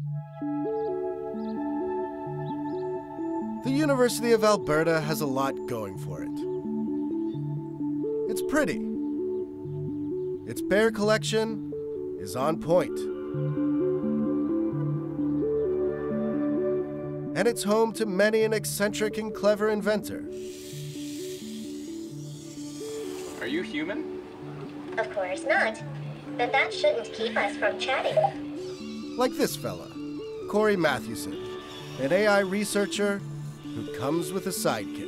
The University of Alberta has a lot going for it. It's pretty. Its bear collection is on point. And it's home to many an eccentric and clever inventor. Are you human? Of course not. But that shouldn't keep us from chatting. Like this fella, Kory Mathewson, an AI researcher who comes with a sidekick.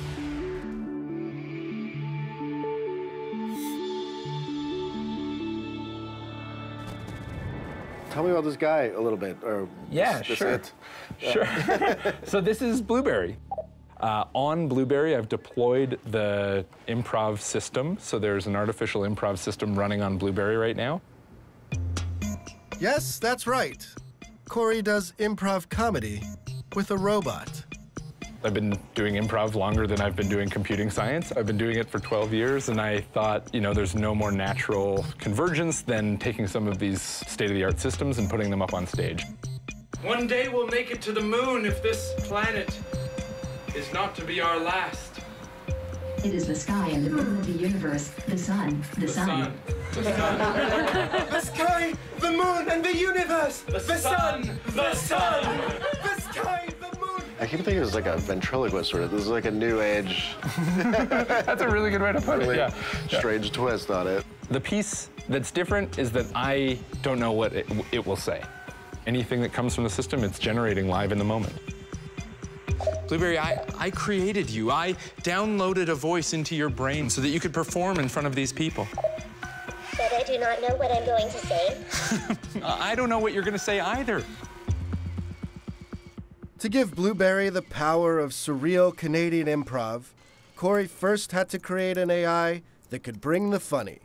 Tell me about this guy a little bit, or Yeah, this sure. it? Sure. So this is Blueberry. On Blueberry, I've deployed the Improv system. So there's an artificial improv system running on Blueberry right now. Yes, that's right. Kory does improv comedy with a robot. I've been doing improv longer than I've been doing computing science. I've been doing it for 12 years, and I thought, there's no more natural convergence than taking some of these state-of-the-art systems and putting them up on stage. One day we'll make it to the moon if this planet is not to be our last. It is the sky and the moon of the universe, the sun, the sun. The sky, the moon, and the universe! The sun! The sun! The sky, the moon! I keep thinking it's like a ventriloquist sort of. This is like a new age, That's a really good way to put it, really yeah. strange twist on it. The piece that's different is that I don't know what it will say. Anything that comes from the system, it's generating live in the moment. Blueberry, I created you. I downloaded a voice into your brain so that you could perform in front of these people. But I do not know what I'm going to say. I don't know what you're going to say either. To give Blueberry the power of surreal Canadian improv, Kory first had to create an AI that could bring the funny.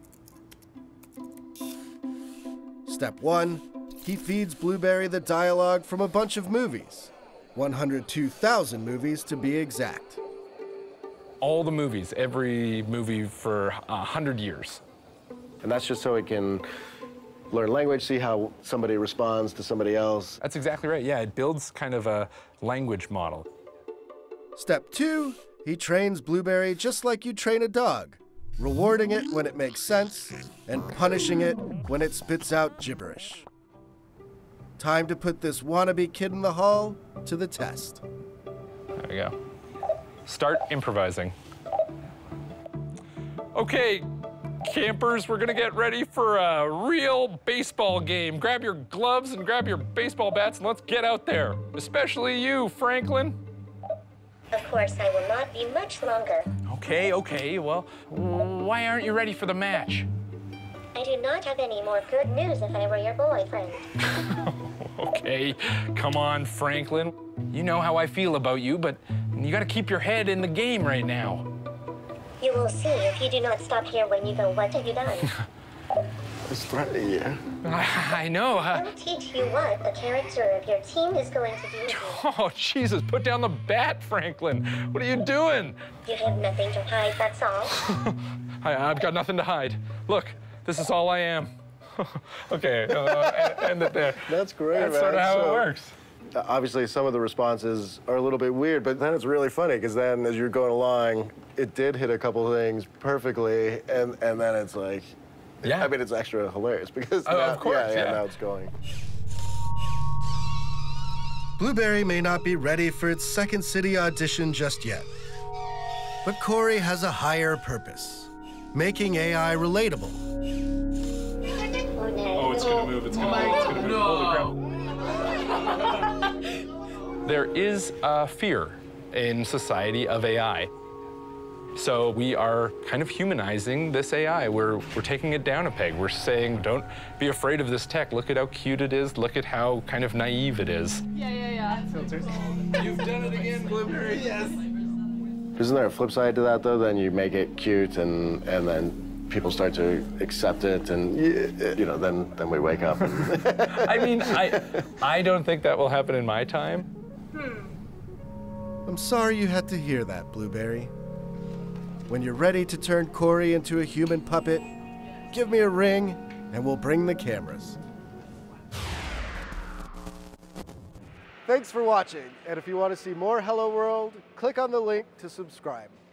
Step 1, he feeds Blueberry the dialogue from a bunch of movies. 102,000 movies to be exact. All the movies, every movie for 100 years. And that's just so it can learn language, see how somebody responds to somebody else. That's exactly right, yeah, it builds kind of a language model. Step 2, he trains Blueberry just like you train a dog, rewarding it when it makes sense and punishing it when it spits out gibberish. Time to put this wannabe kid in the hall to the test. There we go. Start improvising. Okay, campers, we're gonna get ready for a real baseball game. Grab your gloves and grab your baseball bats and let's get out there. Especially you, Franklin. Of course, I will not be much longer. Okay, well, why aren't you ready for the match? I do not have any more good news if I were your boyfriend. Okay, come on, Franklin. You know how I feel about you, but you gotta keep your head in the game right now. You will see if you do not stop here when you go, what have you done? It's threatening you. I know. I'll teach you what the character of your team is going to do to you. Oh, Jesus, put down the bat, Franklin. What are you doing? You have nothing to hide, that's all. I've got nothing to hide. Look, this is all I am. Okay, end it there. That's great, That's man. sort of how it works. Obviously, some of the responses are a little bit weird, but then it's really funny, because then as you're going along, it did hit a couple things perfectly, and then it's like, Yeah. I mean, it's extra hilarious, because Oh, now, of course, yeah. now it's going. Blueberry may not be ready for its second city audition just yet. But Kory has a higher purpose, making AI relatable. Oh, no. Oh, it's gonna move, it's gonna move. Holy crap. There is a fear in society of AI. So we are kind of humanizing this AI. We're taking it down a peg. We're saying, don't be afraid of this tech. Look at how cute it is. Look at how kind of naive it is. Yeah. Filters. You've done it again, Blueberry. Yes. Isn't there a flip side to that, though? Then you make it cute, and then people start to accept it, and then we wake up. And I mean, I don't think that will happen in my time. I'm sorry you had to hear that, Blueberry. When you're ready to turn Kory into a human puppet, give me a ring and we'll bring the cameras. Thanks for watching, and if you want to see more Hello World, click on the link to subscribe.